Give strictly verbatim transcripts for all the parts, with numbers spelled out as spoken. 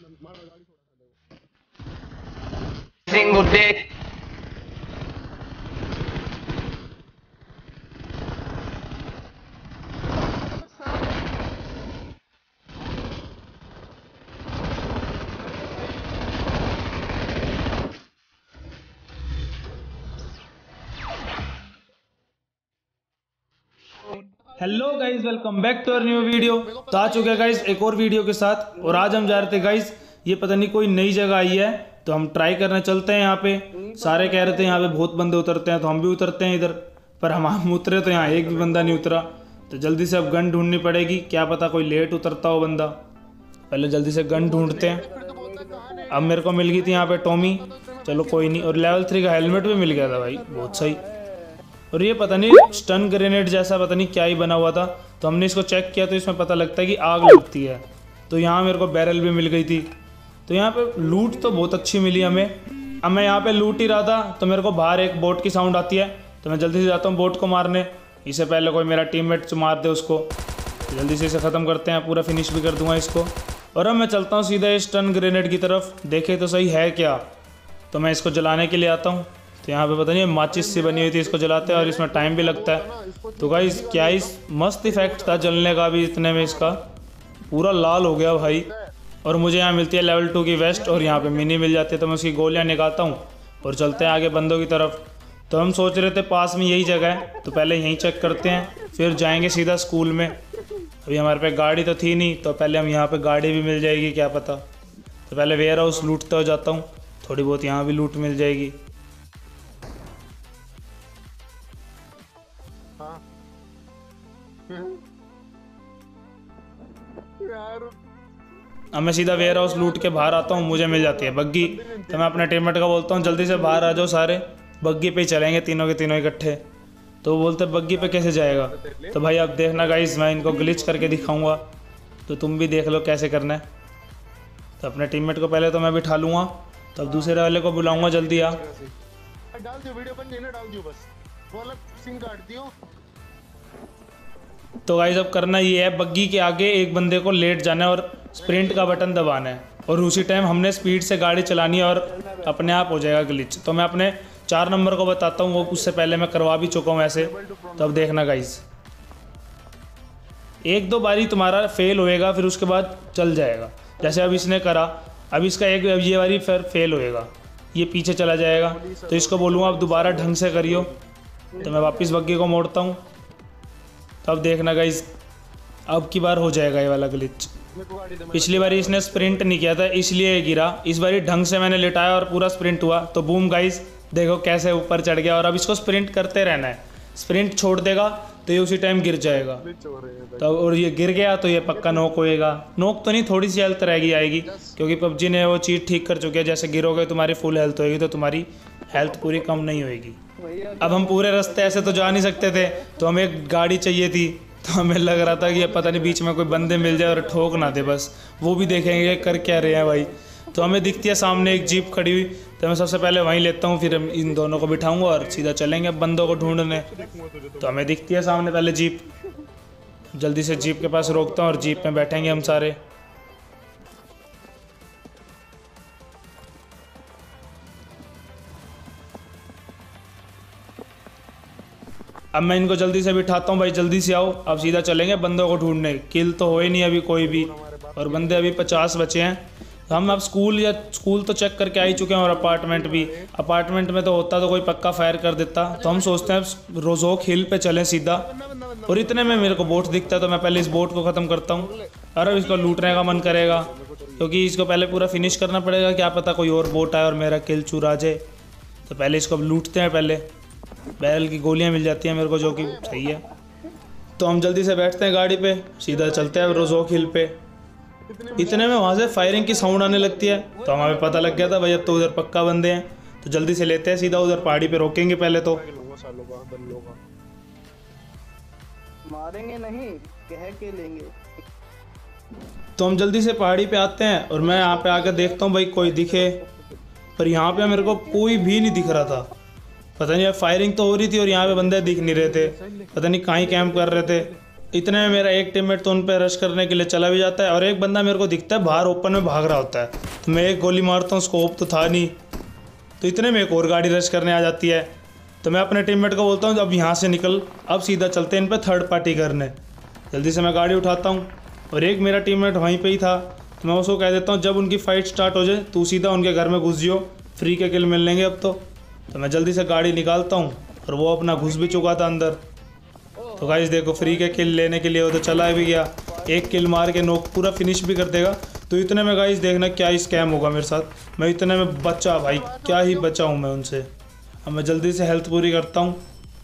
Hello guys, welcome back to our new video. तो आ चुके हैं गाइज एक और वीडियो के साथ, और आज हम जा रहे थे गाइज, ये पता नहीं कोई नई जगह आई है तो हम ट्राई करने चलते हैं। यहाँ पे सारे कह रहे थे यहाँ पे बहुत बंदे उतरते हैं, तो हम भी उतरते हैं इधर। पर हम हम उतरे तो यहाँ एक भी बंदा नहीं उतरा, तो जल्दी से अब गन ढूंढनी पड़ेगी। क्या पता कोई लेट उतरता हो बंदा, पहले जल्दी से गन ढूंढते हैं। अब मेरे को मिल गई थी यहाँ पे टॉमी, चलो कोई नहीं। और लेवल थ्री का हेलमेट भी मिल गया था भाई, बहुत सही। और ये पता नहीं स्टन ग्रेनेड जैसा पता नहीं क्या ही बना हुआ था, तो हमने इसको चेक किया तो इसमें पता लगता है कि आग लगती है। तो यहाँ मेरे को बैरल भी मिल गई थी। तो यहाँ पे लूट तो बहुत अच्छी मिली हमें। अब मैं यहाँ पे लूट ही रहा था तो मेरे को बाहर एक बोट की साउंड आती है, तो मैं जल्दी से जाता हूँ बोट को मारने। इससे पहले कोई मेरा टीममेट मार दे उसको, तो जल्दी से इसे ख़त्म करते हैं, पूरा फिनिश भी कर दूंगा इसको। और अब मैं चलता हूँ सीधा स्टन ग्रेनेड की तरफ, देखे तो सही है क्या। तो मैं इसको जलाने के लिए आता हूँ। तो यहाँ पे पता नहीं माचिस सी बनी हुई थी, इसको जलाते हैं और इसमें टाइम भी लगता है। तो गाइस क्या इस मस्त इफेक्ट था जलने का भी, इतने में इसका पूरा लाल हो गया भाई। और मुझे यहाँ मिलती है लेवल टू की वेस्ट, और यहाँ पे मिनी मिल जाती है, तो मैं उसकी गोलियाँ निकालता हूँ और चलते हैं आगे बंदों की तरफ। तो हम सोच रहे थे पास में यही जगह है, तो पहले यहीं चेक करते हैं, फिर जाएंगे सीधा स्कूल में। अभी हमारे पे गाड़ी तो थी नहीं, तो पहले हम यहाँ पे गाड़ी भी मिल जाएगी क्या पता। तो पहले वेयर हाउस लूटते हो जाता हूँ, थोड़ी बहुत यहाँ भी लूट मिल जाएगी। अब मैं सीधा वेयर हाउस लूट के बाहर आता हूँ, मुझे मिल जाती है बग्गी। तो मैं अपने टीममेट का बोलता हूँ जल्दी से बाहर आ जाओ सारे, बग्गी पे ही चलेंगे तीनों के तीनों इकट्ठे। तो वो बोलते बग्गी पे कैसे जाएगा। तो भाई अब देखना गाइस, मैं इनको ग्लिच करके दिखाऊंगा, तो तुम भी देख लो कैसे करना है। तो अपने टीममेट को पहले तो मैं बिठा लूँगा, तब तो दूसरे वाले को बुलाऊँगा, जल्दी आ। डाल दियो वीडियो बन देना, डाल दियो बस, वो अलग सीन काट दियो। तो गाइस अब करना ये है, बग्गी के आगे एक बंदे को लेट जाना है और स्प्रिंट का बटन दबाना है, और उसी टाइम हमने स्पीड से गाड़ी चलानी है और अपने आप हो जाएगा ग्लिच। तो मैं अपने चार नंबर को बताता हूँ, वो उससे पहले मैं करवा भी चुका हूँ ऐसे। तो अब देखना गाइस, एक दो बारी तुम्हारा फेल होएगा, फिर उसके बाद चल जाएगा। जैसे अब इसने करा, अब इसका एक ये बारी फिर फेल होएगा, ये पीछे चला जाएगा। तो इसको बोलूँगा अब दोबारा ढंग से करियो। तो मैं वापस बग्गी को मोड़ता हूँ। तो अब देखना गाइस, अब की बार हो जाएगा ये वाला ग्लिच। पिछली बार इसने स्प्रिंट नहीं किया था इसलिए ये गिरा, इस बार ढंग से मैंने लिटाया और पूरा स्प्रिंट हुआ। तो बूम गाइस, देखो कैसे ऊपर चढ़ गया। और अब इसको स्प्रिंट करते रहना है, स्प्रिंट छोड़ देगा तो ये उसी टाइम गिर जाएगा। तो और ये गिर गया तो ये पक्का नॉक होएगा। नॉक तो नहीं, थोड़ी सी हेल्थ रहेगी आएगी, क्योंकि पबजी ने वो चीज़ ठीक कर चुकी है, जैसे गिरोगे तुम्हारी फुल हेल्थ होएगी, तो तुम्हारी हेल्थ पूरी कम नहीं होएगी। अब हम पूरे रास्ते ऐसे तो जा नहीं सकते थे, तो हमें एक गाड़ी चाहिए थी। तो हमें लग रहा था कि पता नहीं बीच में कोई बंदे मिल जाए और ठोक ना दे, बस वो भी देखेंगे कर क्या रहे हैं भाई। तो हमें दिखती है सामने एक जीप खड़ी हुई, तो मैं सबसे पहले वहीं लेता हूँ, फिर इन दोनों को बिठाऊंगा और सीधा चलेंगे बंदों को ढूंढने। तो हमें दिखती है सामने पहले जीप, जल्दी से जीप के पास रोकता हूँ और जीप में बैठेंगे हम सारे। अब मैं इनको जल्दी से बिठाता हूँ, भाई जल्दी से आओ, अब सीधा चलेंगे बंदों को ढूंढने। किल तो हो ही नहीं अभी कोई भी, और बंदे अभी पचास बचे हैं। तो हम अब स्कूल या स्कूल तो चेक करके आ ही चुके हैं, और अपार्टमेंट भी। अपार्टमेंट में तो होता तो कोई पक्का फायर कर देता। तो हम सोचते हैं रोजोक हिल पे चलें सीधा, और इतने में मेरे को बोट दिखता है, तो मैं पहले इस बोट को ख़त्म करता हूँ। अरे इसको लूटने का मन करेगा, क्योंकि इसको पहले पूरा फिनिश करना पड़ेगा, क्या पता कोई और बोट आए और मेरा किल चुरा जाए। तो पहले इसको लूटते हैं, पहले बैरल की गोलियां मिल जाती हैं मेरे को, जो कि सही है। तो हम जल्दी से बैठते हैं गाड़ी पे, सीधा चलते हैं रोजोक हिल पे। इतने में वहाँ से फायरिंग की साउंड आने लगती है, तो हमें पता लग गया था भाई अब तो उधर पक्का बंदे हैं। तो जल्दी से लेते हैं सीधा उधर पहाड़ी पे, रोकेंगे पहले तो। मारेंगे नहीं, कह के लेंगे। तो हम जल्दी से पहाड़ी पे आते हैं, और मैं यहाँ पे आकर देखता हूँ भाई कोई दिखे, पर यहाँ पे मेरे को कोई भी नहीं दिख रहा था। पता नहीं, फायरिंग तो हो रही थी और यहाँ पे बंदे दिख नहीं रहे थे, पता नहीं कहाँ ही कैंप कर रहे थे। इतने में मेरा एक टीममेट तो उन पे रश करने के लिए चला भी जाता है और एक बंदा मेरे को दिखता है बाहर ओपन में भाग रहा होता है। तो मैं एक गोली मारता हूँ, स्कोप तो था नहीं। तो इतने में एक और गाड़ी रश करने आ जाती है। तो मैं अपने टीममेट को बोलता हूँ अब यहाँ से निकल, अब सीधा चलते हैं इन पे थर्ड पार्टी करने। जल्दी से मैं गाड़ी उठाता हूँ और एक मेरा टीममेट वहीं पे ही था। तो मैं उसको कह देता हूँ जब उनकी फ़ाइट स्टार्ट हो जाए तू सीधा उनके घर में घुस जियो, फ्री के किल मिल लेंगे अब तो। तो मैं जल्दी से गाड़ी निकालता हूँ और वो अपना घुस भी चुका था अंदर। तो गाइस देखो फ्री के किल लेने के लिए वो तो चला भी गया, एक किल मार के नोक पूरा फिनिश भी कर देगा। तो इतने में गाइस देखना क्या ही स्कैम होगा मेरे साथ। मैं इतने में बचा भाई, क्या ही बचा हूँ मैं उनसे। अब मैं जल्दी से हेल्थ पूरी करता हूँ।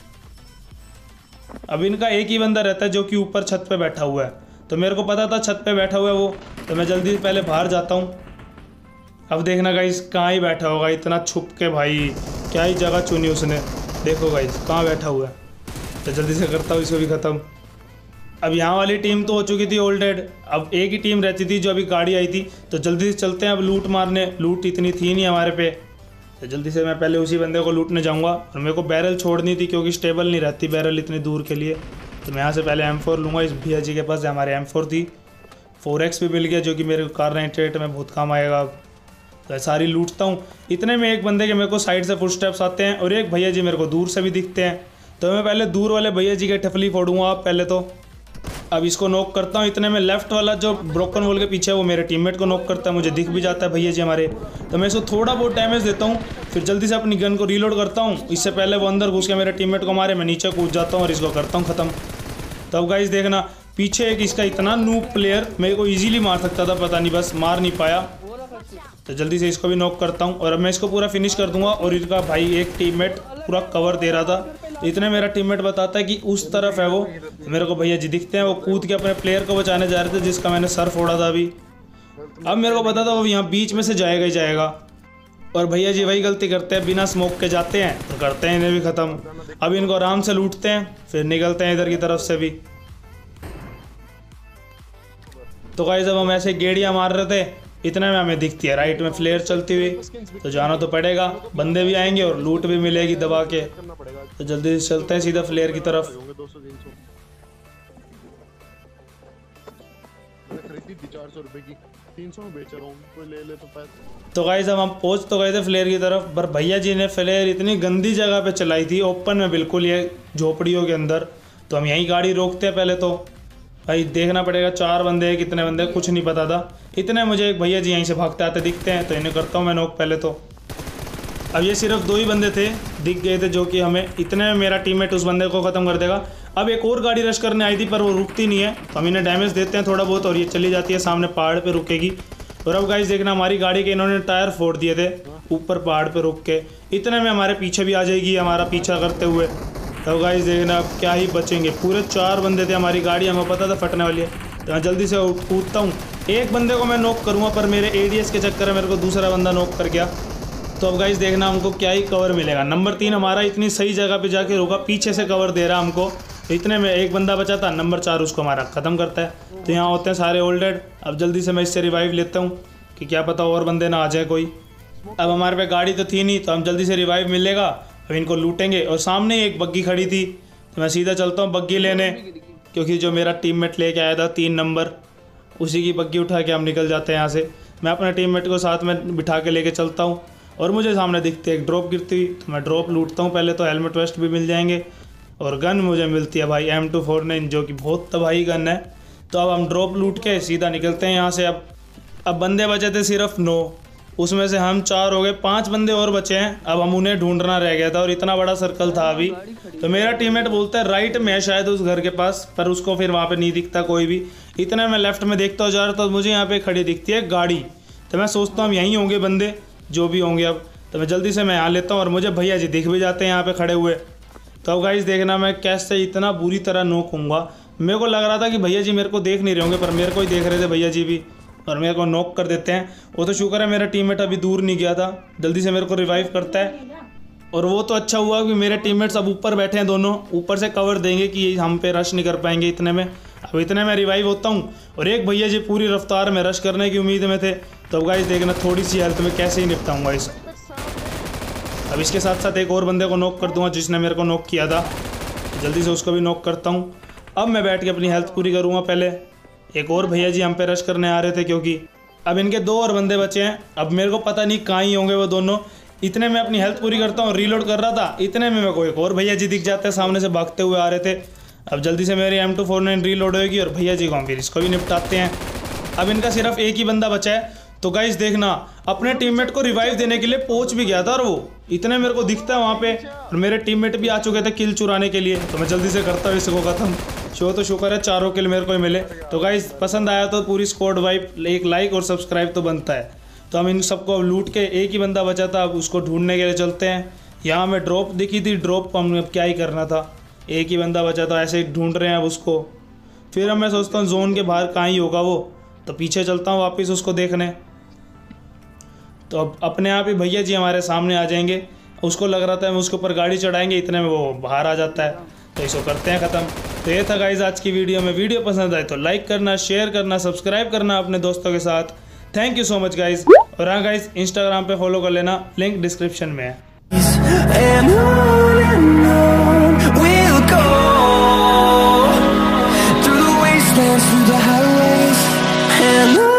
अब इनका एक ही बंदा रहता है जो कि ऊपर छत पे बैठा हुआ है। तो मेरे को पता था छत पे बैठा हुआ है वो, तो मैं जल्दी से पहले बाहर जाता हूँ। अब देखना गाइस कहाँ ही बैठा होगा इतना छुप के, भाई क्या ही जगह चुनी उसने। देखो गाइस कहाँ बैठा हुआ है। तो जल्दी से करता हूँ इसको भी ख़त्म। अब यहाँ वाली टीम तो हो चुकी थी ओल्डेड, अब एक ही टीम रहती थी जो अभी गाड़ी आई थी। तो जल्दी से चलते हैं अब लूट मारने। लूट इतनी थी नहीं हमारे पे, तो जल्दी से मैं पहले उसी बंदे को लूटने जाऊँगा। और मेरे को बैरल छोड़नी थी क्योंकि स्टेबल नहीं रहती बैरल इतनी दूर के लिए। तो मैं यहाँ से पहले एम फोर लूँगा। इस भैया जी के पास हमारे एम फोर थी, फोर एक्स भी मिल गया जो कि मेरे को कार नाइन्टी एट में बहुत काम आएगा। अब तो सारी लूटता हूँ। इतने में एक बंदे के मेरे को साइड से फुटस्टेप्स आते हैं और एक भैया जी मेरे को दूर से भी दिखते हैं। तो मैं पहले दूर वाले भैया जी के टफली फोड़ूंगा आप पहले तो। अब इसको नॉक करता हूँ। इतने में लेफ्ट वाला जो ब्रोकन वॉल के पीछे है वो मेरे टीममेट को नॉक करता है, मुझे दिख भी जाता है भैया जी हमारे। तो मैं इसको थोड़ा बहुत डैमेज देता हूँ, फिर जल्दी से अपनी गन को रीलोड करता हूँ। इससे पहले वो अंदर घुस के मेरे टीममेट को मारे, मैं नीचे कूद जाता हूँ और इसको करता हूँ ख़त्म। तो अब गाइस देखना पीछे एक इसका इतना नूब प्लेयर मेरे को ईजिली मार सकता था, पता नहीं बस मार नहीं पाया। तो जल्दी से इसको भी नॉक करता हूँ और अब मैं इसको पूरा फिनिश कर दूंगा। और इसका भाई एक टीममेट पूरा कवर दे रहा था। इतने मेरा टीममेट बताता है कि उस तरफ है वो। मेरे को भैया जी दिखते हैं, वो कूद के अपने प्लेयर को बचाने जा रहे थे जिसका मैंने सर फोड़ा था अभी। अब मेरे को पता था वो यहाँ बीच में से जाएगा ही जाएगा। और भैया जी वही गलती करते हैं, बिना स्मोक के जाते हैं तो करते हैं इन्हें भी ख़त्म। अब इनको आराम से लूटते हैं फिर निकलते हैं इधर की तरफ से भी। तो गाइस जब हम ऐसे गेड़ियाँ मार रहे थे इतने में हमें दिखती है राइट में फ्लेयर चलती हुई। तो जाना तो पड़ेगा, बंदे भी आएंगे और लूट भी मिलेगी दबा के। तो जल्दी से चलते हैं सीधा फ्लेयर की तरफ। तो गाइस अब हम पहुंच तो गए थे फ्लेयर की तरफ, पर भैया जी ने फ्लेयर इतनी गंदी जगह पे चलाई थी, ओपन में बिल्कुल ये झोपड़ियों के अंदर। तो हम यहीं गाड़ी रोकते हैं पहले तो। भाई देखना पड़ेगा चार बंदे हैं कितने बंदे कुछ नहीं पता था। इतने मुझे एक भैया जी यहीं से भागते आते दिखते हैं, तो इन्हें करता हूँ मैं नॉक पहले तो। अब ये सिर्फ दो ही बंदे थे दिख गए थे जो कि हमें, इतने में मेरा टीममेट उस बंदे को ख़त्म कर देगा। अब एक और गाड़ी रश करने आई थी पर वो रुकती नहीं है, तो हम इन्हें डैमेज देते हैं थोड़ा बहुत और ये चली जाती है सामने पहाड़ पे रुकेगी। और अब गाइस देखना हमारी गाड़ी के इन्होंने टायर फोड़ दिए थे ऊपर पहाड़ पे रुक के। इतने में हमारे पीछे भी आ जाएगी हमारा पीछा करते हुए। तो गाइस देखना अब क्या ही बचेंगे, पूरे चार बंदे थे हमारी गाड़ी, हमें पता था फटने वाली है। तो मैं जल्दी से कूदता हूँ, एक बंदे को मैं नॉक करूँगा पर मेरे एडीएस के चक्कर में मेरे को दूसरा बंदा नॉक कर गया। तो अब गाइस देखना हमको क्या ही कवर मिलेगा। नंबर तीन हमारा इतनी सही जगह पे जाके रुका, पीछे से कवर दे रहा हमको। इतने में एक बंदा बचा था, नंबर चार उसको हमारा ख़त्म करता है। तो यहाँ होते हैं सारे ओल्डेड। अब जल्दी से मैं इससे रिवाइव लेता हूँ कि क्या पता और बंदे ना आ जाए कोई। अब हमारे पे गाड़ी तो थी नहीं, तो हम जल्दी से रिवाइव मिलेगा, अब इनको लूटेंगे। और सामने एक बग्गी खड़ी थी, तो मैं सीधा चलता हूँ बग्गी लेने, क्योंकि जो मेरा टीममेट लेके आया था तीन नंबर, उसी की बग्गी उठा के हम निकल जाते हैं यहाँ से। मैं अपने टीममेट को साथ में बिठा के लेके चलता हूँ और मुझे सामने दिखती है एक ड्रॉप गिरती हुई, तो मैं ड्रॉप लूटता हूँ पहले तो। हेलमेट वेस्ट भी मिल जाएंगे और गन मुझे मिलती है भाई एम टू फोर नाइन, जो कि बहुत तबाही गन है। तो अब हम ड्रॉप लूट के सीधा निकलते हैं यहाँ से। अब अब बंदे बचे थे सिर्फ नौ, उसमें से हम चार हो गए, पांच बंदे और बचे हैं। अब हम उन्हें ढूंढना रह गया था और इतना बड़ा सर्कल था अभी। तो मेरा टीममेट बोलता है राइट में है शायद उस घर के पास, पर उसको फिर वहाँ पे नहीं दिखता कोई भी। इतने मैं लेफ्ट में देखता हूँ जा रहा था, तो मुझे यहाँ पे खड़ी दिखती है गाड़ी। तो मैं सोचता हूँ यहीं होंगे बंदे जो भी होंगे। अब तो मैं जल्दी से मैं यहाँ लेता हूँ और मुझे भैया जी दिख भी जाते हैं यहाँ पे खड़े हुए। तो अब गाइस देखना मैं कैसे इतना बुरी तरह नोक हूँगा। मेरे को लग रहा था कि भैया जी मेरे को देख नहीं रहे होंगे, पर मेरे को ही देख रहे थे भैया जी भी, और मेरे को नॉक कर देते हैं। वो तो शुक्र है मेरा टीममेट अभी दूर नहीं गया था, जल्दी से मेरे को रिवाइव करता है। और वो तो अच्छा हुआ कि मेरे टीममेट्स अब ऊपर बैठे हैं, दोनों ऊपर से कवर देंगे कि हम पे रश नहीं कर पाएंगे इतने में। अब इतने में रिवाइव होता हूँ और एक भैया जी पूरी रफ्तार में रश करने की उम्मीद में थे। तो अब गाइस देखना थोड़ी सी हेल्थ में कैसे ही निपटाऊंगा इसको। अब इसके साथ साथ एक और बंदे को नॉक कर दूंगा जिसने मेरे को नॉक किया था, जल्दी से उसको भी नॉक करता हूँ। अब मैं बैठ के अपनी हेल्थ पूरी करूँगा। पहले एक और भैया जी हम पे रश करने आ रहे थे, क्योंकि अब इनके दो और बंदे बचे हैं। अब मेरे को पता नहीं कहाँ ही होंगे वो दोनों। इतने में अपनी हेल्थ पूरी करता हूँ, रीलोड कर रहा था, इतने में मेरे को एक और भैया जी दिख जाते हैं, सामने से भागते हुए आ रहे थे। अब जल्दी से मेरी M two four nine reload होगी और भैया जी को हम फिर इसको भी निपटाते हैं। अब इनका सिर्फ एक ही बंदा बचा है। तो गाइस देखना, अपने टीममेट को रिवाइव देने के लिए पहुंच भी गया था और वो इतने मेरे को दिखता है वहाँ पे, और मेरे टीममेट भी आ चुके थे किल चुराने के लिए। तो मैं जल्दी से करता हूँ इसको खत्म। शो तो शुक्र है चारों किल मेरे को ही मिले। तो गाइस पसंद आया तो पूरी स्क्वाड वाइप एक लाइक और सब्सक्राइब तो बनता है। तो हम इन सबको लूट के, एक ही बंदा बचा था, अब उसको ढूंढने के लिए चलते हैं। यहाँ हमें ड्रॉप दिखी थी, ड्रॉप को हमने अब क्या ही करना था, एक ही बंदा बचा था, ऐसे ही ढूंढ रहे हैं अब उसको। फिर अब मैं सोचता हूँ जोन के बाहर कहाँ ही होगा वो, तो पीछे चलता हूँ वापस उसको देखने। तो अब अपने आप ही भैया जी हमारे सामने आ जाएंगे। उसको लग रहा था हम उसके ऊपर गाड़ी चढ़ाएंगे, इतने में वो बाहर आ जाता है। तो इसको करते हैं ख़त्म। तो ये था गाइस आज की वीडियो में। वीडियो पसंद आए तो लाइक करना, शेयर करना, सब्सक्राइब करना अपने दोस्तों के साथ। Thank you so much guys. और हाँ गाइस, इंस्टाग्राम पे फॉलो कर लेना, लिंक डिस्क्रिप्शन में है। And on and on we'll go, through the wastelands, through the highways, and on